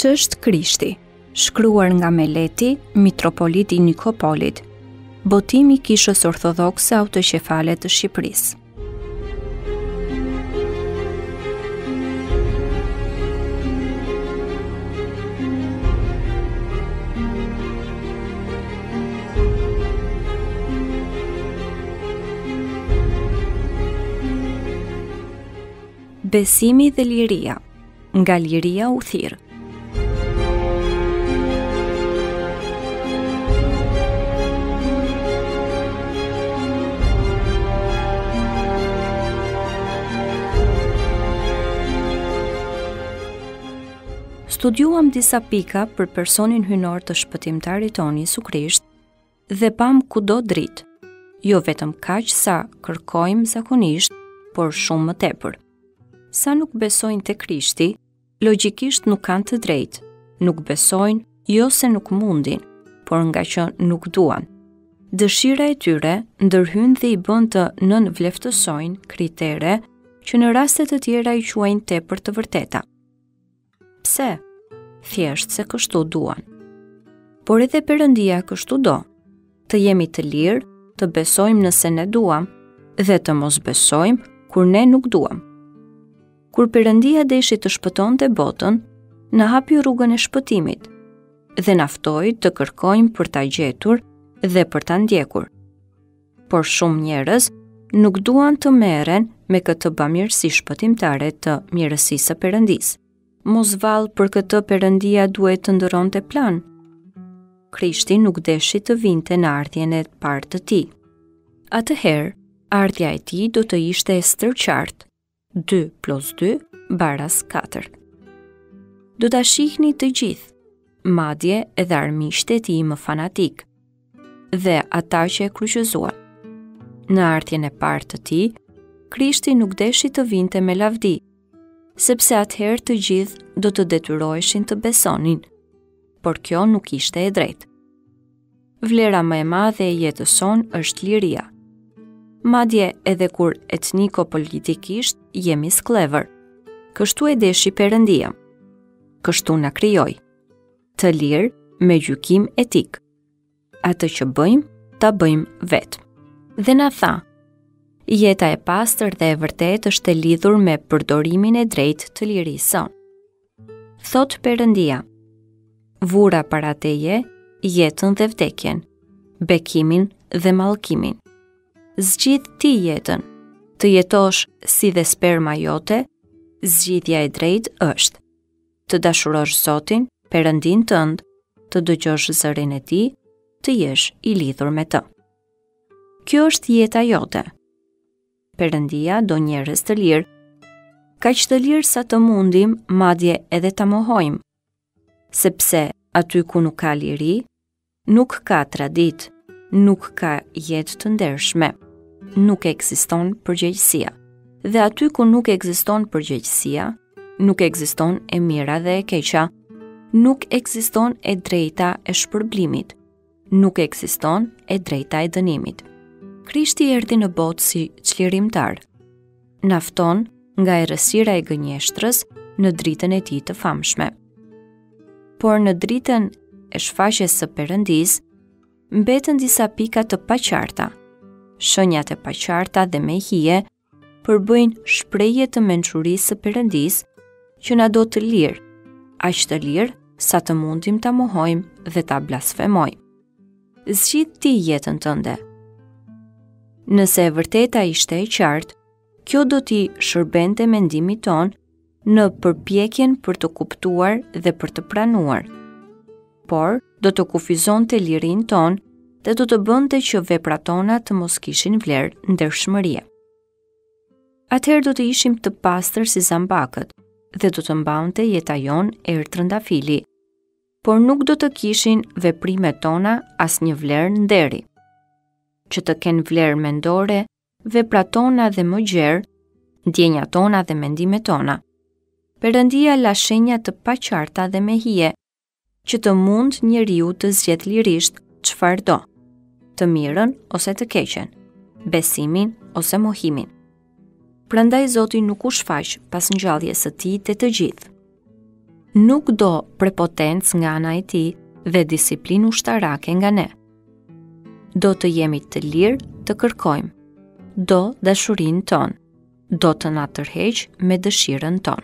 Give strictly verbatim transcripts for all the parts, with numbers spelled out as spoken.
Ç'është Krishti? Shkruar nga Meleti, mitropolit i Nikopolit, botimi i Kishës Orthodokse Autoqefale të Shqipërisë. Besimi dhe liria, nga liria u thirr. Studiuam disa pika për personin hynor të shpëtimtarit ton Jezu Krisht dhe pam kudo dritë, jo vetëm kaq sa kërkojmë zakonisht, por shumë më tepër. Sa nuk besojnë te Krishti, logjikisht nuk kanë të drejtë, nuk besojnë jo se nuk mundin, por nga që nuk duan. Dëshira e tyre ndërhyn dhe i bën të nënvleftësojnë kritere që në raste të tjera i quajnë tepër të vërteta. Pse? Thjesht se kështu duan. Por edhe Perëndia kështu do, të jemi të lirë, të besojmë nëse ne duam, dhe të mos besojmë kur ne nuk duam. Kur Perëndia deshi të shpëtonte botën, na hapi rrugën e shpëtimit dhe na ftoi të kërkojmë për ta gjetur dhe për ta ndjekur. Por shumë njerëz nuk duan të merren me këtë bamirësi shpëtimtare të mirësisë së Perëndisë. Mos vallë për këtë Perëndia duhet të ndërronte plan. Krishti nuk deshi të vinte në ardhjen e parë të tij. Atëherë, ardhja e tij do të ishte e stërqartë. dy plus dy baras katër. Do ta shihni të gjithë, madje edhe armiqtë e tij më fanatik, dhe ata që e kryqëzuan. Në ardhjen e parë të tij, Krishti nuk deshi të vinte me lavdi, sepse atëherë të gjithë do të detyroheshin të besonin, por kjo nuk ishte e drejtë. Vlera më e madhe e jetës son është liria. Madje edhe kur etniko-politikisht jemi sklever. Kështu e deshi Perëndia. Kështu na krijoi. Të lirë me gjykim etik. Atë që bëjmë, ta bëjmë vetë. Dhe na tha, jeta e pastër dhe e vërtetë është e lidhur me përdorimin e drejtë të lirisë son. Thot Perëndia, vura para teje jetën dhe vdekjen, bekimin dhe mallkimin. Zgjidh ti jetën, të jetosh si dhe sperma jote, zgjidhja e drejtë është të dashurosh Zotin, Perëndin tënd, të dëgjosh zërin e tij, të jesh i lidhur me të. Kjo është jeta jote. Perëndia do njerëz të lirë, kaq të lirë sa të mundim, madje edhe ta mohojmë, sepse aty ku nuk ka liri, nuk ka traditë, nuk ka jetë të ndershme, nuk ekziston përgjegjësia. Dhe aty ku nuk ekziston përgjegjësia, nuk ekziston e mira dhe e keqja, nuk ekziston e drejta e shpërblimit, nuk ekziston e drejta e dënimit. Krishti erdhi në botë si çlirimtar. Na fton nga errësira e gënjeshtrës në dritën e tij të famshme. Por në dritën e shfaqjes së Perëndisë mbetën disa pika të paqarta. Shenjat e paqarta dhe me hije përbëjnë shprehje të mençurisë së Perëndisë që na do të lirë, aq të lirë sa të mundim ta mohojmë dhe ta blasfemojmë. Zgjidh ti jetën tënde. Nëse e vërteta ishte e qartë, kjo do t'i shërbente mendimit ton në përpjekjen për të kuptuar dhe për të pranuar. Por do të kufizonte lirinë ton dhe do të bënte që veprat tona të mos kishin vlerë ndershmërie. Atëherë do të ishim të pastër si zambakët dhe do të mbante jeta jon erë trëndafili, por nuk do të kishin veprimet tona asnjë vlerë nderi. Që të kenë vlerë mendore, veprat tona dhe më gjerë, ndjenjat tona dhe mendimet tona. Perëndia la shenja të paqarta dhe me hije, që të mund njeriu të zgjedh lirisht çfarë do, të mirën ose të keqen, besimin ose mohimin. Prandaj Zoti nuk u shfaq pas ngjalljes së tij te të gjithë. nuk do prepotencë nga ana e tij dhe disiplinë ushtarake nga ne. Do të jemi të lirë të kërkojmë, do dashurinë tonë, do të na tërheq me dëshirën tonë.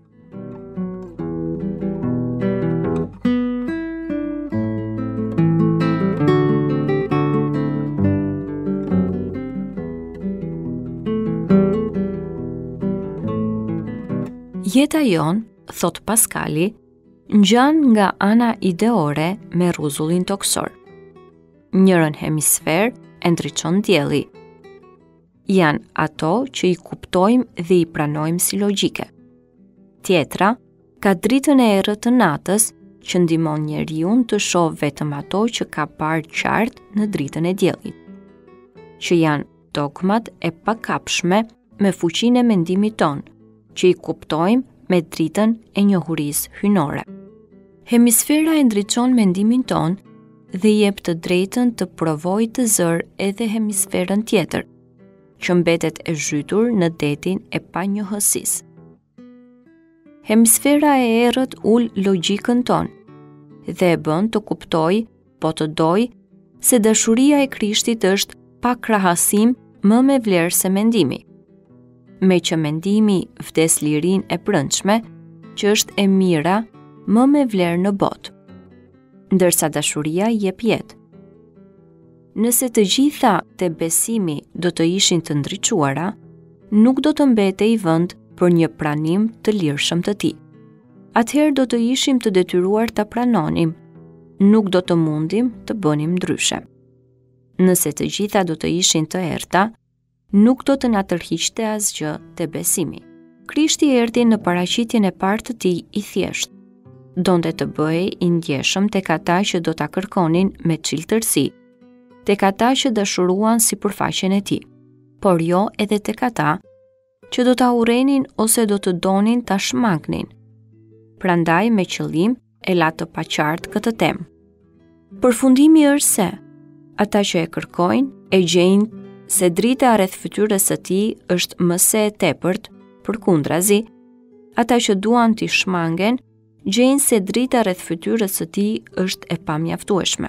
Jeta jon, thot Paskali, ngjan nga ana ideore me rrezullin toksor. Njërën hemisfer e ndriçon dielli. Janë ato që i kuptojmë dhe i pranojmë si logjike. Tjetra ka dritën e errët të natës që ndihmon njeriu të shohë vetëm ato që ka parë qartë në dritën e diellit, që janë dogmat e pakapshme me fuqinë e mendimit tonë, që i kuptojmë me dritën e njohurisë hyjnore. Hemisfera e ndriçon mendimin tonë dhe jep të drejtën të provojë të zërë edhe hemisferën tjetër, që mbetet e zhytur në detin e panjohësisë. Hemisfera e errët ul logjikën tonë dhe e bën të kuptojë, po të dojë, se dashuria e Krishtit është pa krahasim më me vlerë se mendimi. Me që mendimi vdes lirinë e brendshme, që është e mira më me vlerë në botë, ndërsa dashuria jep jetë. Nëse të gjitha te besimi do të ishin të ndriçuara, nuk do të mbetej vend për një pranim të lirshëm të tij. Atëherë do të ishim të detyruar ta pranonim, nuk do të mundim të bënim ndryshe. Nëse të gjitha do të ishin të errta, nuk do të na tërhiqte asgjë te besimi. Krishti erdhi në paraqitjen e parë të tij i thjeshtë. Donte të bëhej i ndjeshëm tek ata që do ta kërkonin me çiltërsi, tek ata që dashuruan sipërfaqen e tij, por jo edhe tek ata që do ta urrenin ose do të donin ta shmangnin. Prandaj me qëllim e la të paqartë këtë temë. Përfundimi është se ata që e kërkojnë e gjejnë se drita rreth fytyrës së tij është më së e tepërt, përkundrazi, ata që duan t'i shmangen gjejnë se drita rreth fytyrës së tij është e pamjaftueshme.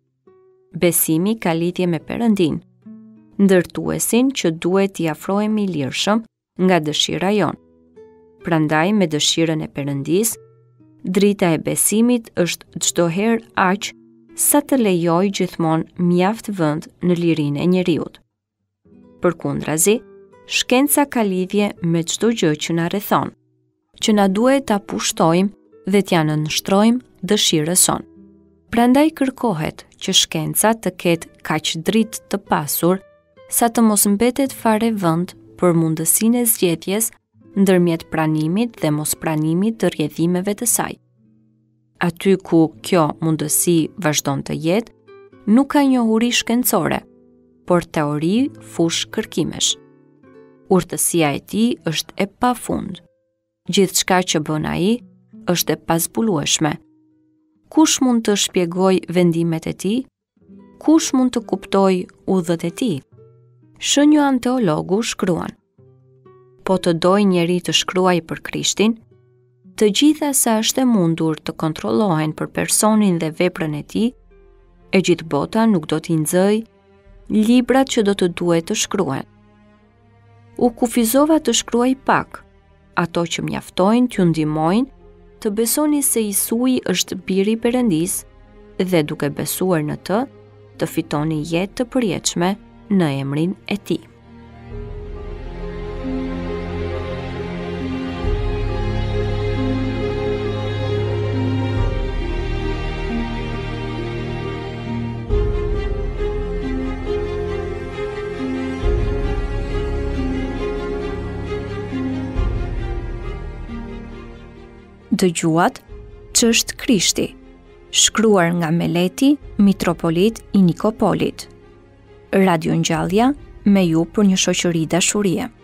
Besimi ka lidhje me Perëndin, ndërtuesin që duhet t'i afrohemi lirshëm nga dëshira jon. Prandaj me dëshirën e Perëndis, drita e besimit është çdo herë aq sa të lejojë gjithmonë mjaft vend në lirinë e njeriut. Përkundrazi, shkenca ka lidhje me çdo gjë që na rrethon, që na duhet ta pushtojmë dhe t'ja nënshtrojmë dëshirës sonë. Prandaj kërkohet që shkenca të ketë kaq dritë të pasur sa të mos mbetet fare vend për mundësinë e zgjedhjes ndërmjet pranimit dhe mospranimit të rrjedhimeve të saj. Aty ku kjo mundësi vazhdon të jetë, nuk ka njohuri shkencore, por teori fush kërkimesh. Urtësia e tij është e pafund. Gjithçka që bën ai është e pazbulueshme. Kush mund të shpjegojë vendimet e tij? Kush mund të kuptojë udhët e tij? Shën Joan Teologu shkruan: po të doj njeri të shkruaj për Krishtin, të gjitha sa është e mundur të kontrollohen për personin dhe veprën e tij, e gjithë bota nuk do t'i nxëjë librat që do të duhet të shkruhen. U kufizova të shkruaj pak, ato që mjaftojnë t'ju ndihmojnë të besoni se Jesui është biri i Perëndis dhe duke besuar në të, të fitoni jetë të përjetshme në emrin e tij. Dëgjuat Ç'është Krishti, shkruar nga Meleti, mitropolit i Nikopolit. Radio Ngjallja, me ju për një shoqëri dashurie.